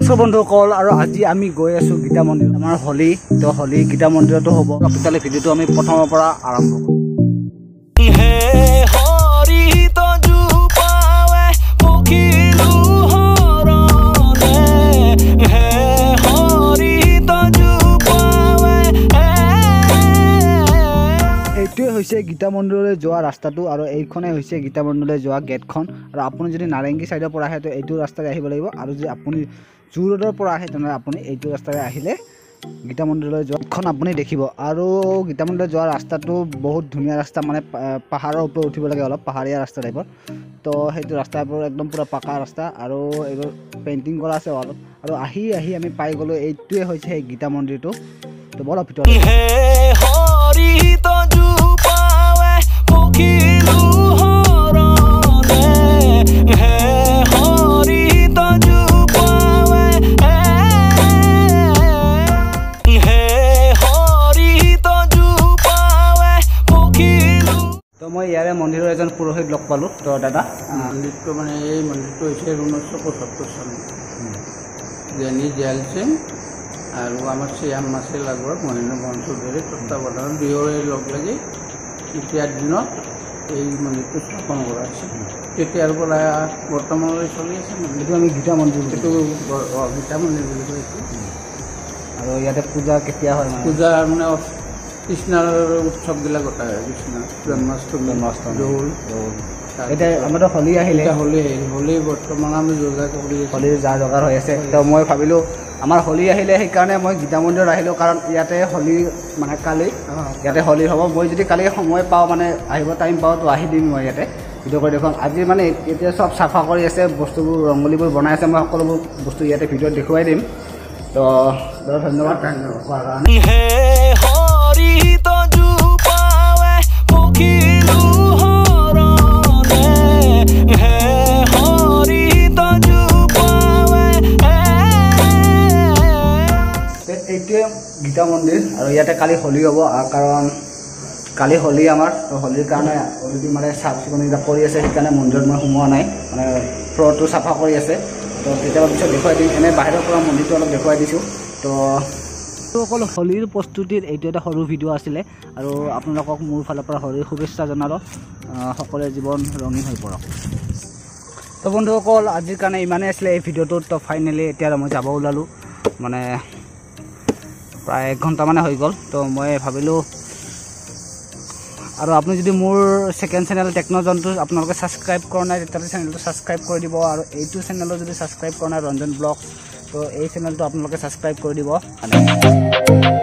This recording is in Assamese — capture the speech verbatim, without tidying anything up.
So বন্ধুসকল আৰু আজি আমি গৈ আছো গীতা মন্দিৰ আমাৰ হলি তো হলি গীতা মন্দিৰতো হ'ব কাপিতালে ভিডিওটো আমি প্ৰথমৰ পৰা আৰম্ভ কৰিম হে হৰি তো জুপাৱে পখিলু হৰণে হে হৰি তো জুপাৱে এইটোৱে হৈছে গীতা মন্দিৰলৈ যোৱা ৰাস্তাটো আৰু এইখনে হৈছে গীতা মন্দিৰলৈ যোৱা গেটখন আৰু আপুনি যদি নাৰেংগী সাইডৰ পৰা আহে তো এইটো ৰাস্তাৰে আহিব লাগিব আৰু যদি আপুনি জু ৰোডৰ পৰা আহে তেনে আপুনি এইটো ৰাস্তাৰে আহিলে গীতা মন্দিৰলৈ যোৱাখন আপুনি দেখিব আৰু গীতা মন্দিৰলৈ যোৱা ৰাস্তাটো বহুত ধুনীয়া ৰাস্তা মানে পাহাৰৰ ওপৰত উঠিব লাগে অলপ পাহাৰীয়া ৰাস্তা টাইপৰ তো সেইটো ৰাস্তাবোৰ একদম পুৰা পাকা ৰাস্তা আৰু এইবোৰ পেইণ্টিং কৰা আছে অলপ আৰু আহি আহি আমি পাই গ'লো এইটোৱে হৈছে সেই গীতা মন্দিৰটো তো বলক ভিতৰত হে হৰি তো জুপাৱে পখিলু হৰণে হে হৰি তো তো মই ইয়াৰে মন্দিৰৰ এজন পুৰোহিত লগ পালোঁ তো দাদা মন্দিৰটো মানে এই মন্দিৰটো হৈছে ঊনৈছশ পঁচত্তৰ চনত জ্ঞানী জয়াল সিং আৰু আমাৰ শ্ৰীৰাম মাছিল আগৰ মহেন্দ্ৰ মোহন চৌধুৰীৰ তত্ত্বাৱধানত দুয়োৰে লগ লাগি এতিয়াৰ দিনত এই মন্দিৰটো স্থাপন কৰা হৈছে তেতিয়াৰ পৰা বৰ্তমানলৈ চলি আছে এইটো আমি গীতা মন্দিৰ এইটো গীতা মন্দিৰ বুলি কৈছোঁ আৰু ইয়াতে পূজা কেতিয়া হয় পূজা মানে কৃষ্ণৰ উৎসৱবিলাক পতা হয় কৃষ্ণ জন্মাষ্টমী জন্মাষ্টমী দৌল এতিয়া আমাৰতো হলি আহিলে হলি আহিলে হলি বৰ্তমান আমি যোগা কৰি হলিৰ যা যোগাৰ হৈ আছে তো মই ভাবিলোঁ আমাৰ হলি আহিলে সেইকাৰণে মই গীতা মন্দিৰত আহিলোঁ কাৰণ ইয়াতে হলি মানে কালি ইয়াতে হলি হ'ব মই যদি কালি সময় পাওঁ মানে আহিব টাইম পাওঁ তো আহি দিম মই ইয়াতে ভিডিঅ' কৰি দেখুৱাম আজি মানে এতিয়া চব চাফা কৰি আছে বস্তুবোৰ ৰংগলীবোৰ বনাই আছে মই সকলোবোৰ বস্তু ইয়াতে ভিডিঅ'ত দেখুৱাই দিম তো ধন্যবাদ কোৱাৰ কাৰণে এইটোৱে গীতা মন্দিৰ আৰু ইয়াতে কালি হলি হ'ব কাৰণ কালি হলি আমাৰ তো হলিৰ কাৰণে অলৰেডি মানে চাফ চিকুণ কৰি আছে সেইকাৰণে মন্দিৰত মই সোমোৱা নাই মানে ফ্ল'ৰটো চাফা কৰি আছে তো কেতিয়াবা পিছত দেখুৱাই দিম এনে বাহিৰৰ পৰা মন্দিৰটো অলপ দেখুৱাই দিছোঁ তো অকল হলিৰ প্ৰস্তুতিৰ এইটো এটা সৰু ভিডিঅ' আছিলে আৰু আপোনালোকক মোৰ ফালৰ পৰা হলিৰ শুভেচ্ছা জনালোঁ সকলোৰে জীৱন ৰঙীন হৈ পৰক তো বন্ধুসকল আজিৰ কাৰণে ইমানেই আছিলে এই ভিডিঅ'টোত তো ফাইনেলি এতিয়া মই যাব ওলালোঁ মানে প্ৰায় এক ঘণ্টামানে হৈ গ'ল তো মই ভাবিলোঁ আৰু আপুনি যদি মোৰ ছেকেণ্ড চেনেল টেকন'জনটো আপোনালোকে ছাবস্ক্ৰাইব কৰা নাই তেতিয়াহ'লে চেনেলটো ছাবস্ক্ৰাইব কৰি দিব আৰু এইটো চেনেলত যদি ছাবস্ক্ৰাইব কৰা নাই ৰঞ্জন ব্লগছ তো এই চেনেলটো আপোনালোকে ছাবস্ক্ৰাইব কৰি দিব